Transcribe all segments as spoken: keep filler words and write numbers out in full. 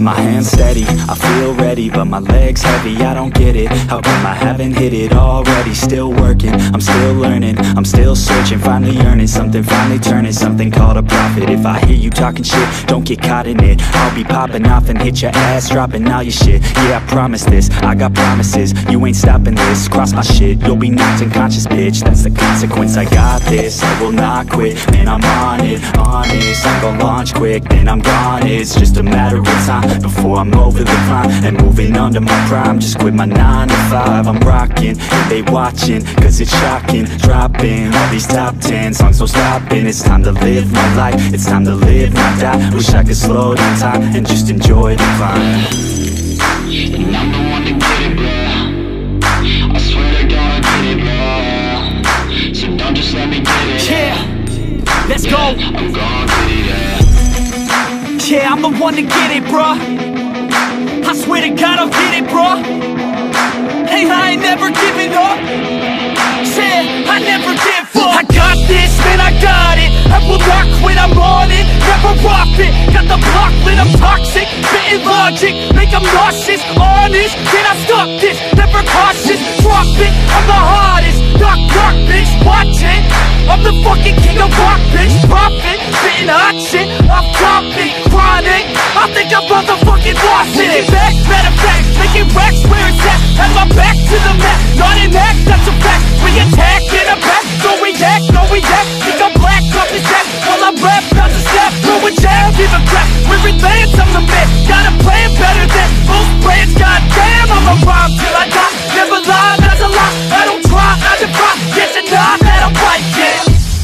My hands steady, I feel ready, but my legs heavy, I don't get it. How come I haven't hit it already? Still working, I'm still learning, I'm still searching, finally earning something, finally turning something called a profit. If I hear you talking shit, don't get caught in it. I'll be popping off and hit your ass, dropping all your shit. Yeah, I promise this, I got promises, you ain't stopping this. Cross my shit, you'll be knocked unconscious, bitch. That's the consequence, I got this, I will not quit. Man, I'm on it, honest, I'm gon' launch quick, then I'm gone. It's just a matter of time before I'm over the climb and moving under my prime. Just quit my nine to five, I'm rocking, and they watching, cause it's shocking. Dropping all these top ten songs, no stopping. It's time to live my life, it's time to live, not die. Wish I could slow down time and just enjoy the climb. And I'm the one to get it, bro. I swear to God I get it, bro. So don't just let me get it. Yeah, let's yeah, go. I'm gon' get it, yeah. Yeah, I'm the one to get it, bruh. I swear to God I'll get it, bruh. Hey, I ain't never giving up. Yeah, I never give up. I got this, man, I got it. I will not quit, I'm on it. Never off it. Got the block lit, I'm toxic. Spitting logic, make them nauseous. Honest, can I stop this? Never cautious, drop it. I'm the hardest. Knock, knock, bitch, watch it. I'm the fucking king of rock, bitch. Profit, spitting hot shit. Off topic, chronic. I think I'm motherfucking lost it. Making back, matter of fact, making racks where it's at. Have my back to the mat, not an act, that's a fact. We attack in a back, no react, no react. Think I'm black, off his back, while I rap, not to snap. Throw a jab, give a crap. We're advanced, I'm the man. Got a plan better than most brands. Goddamn, I'm a rhyme till I die. Never lie, that's a lie. I don't try, I defy. Yes and nah, that I'm right, yeah.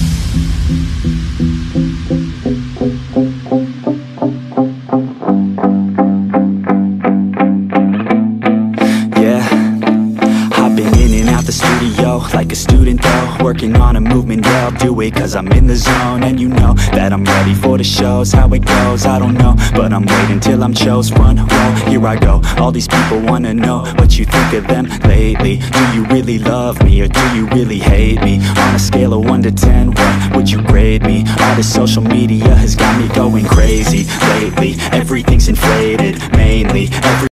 Like a student though, working on a movement, yeah, I'll do it cause I'm in the zone. And you know that I'm ready for the shows. How it goes, I don't know, but I'm waiting till I'm chose. Front row, here I go. All these people wanna know what you think of them lately. Do you really love me or do you really hate me? On a scale of one to ten, what would you grade me? All this social media has got me going crazy lately. Everything's inflated, mainly every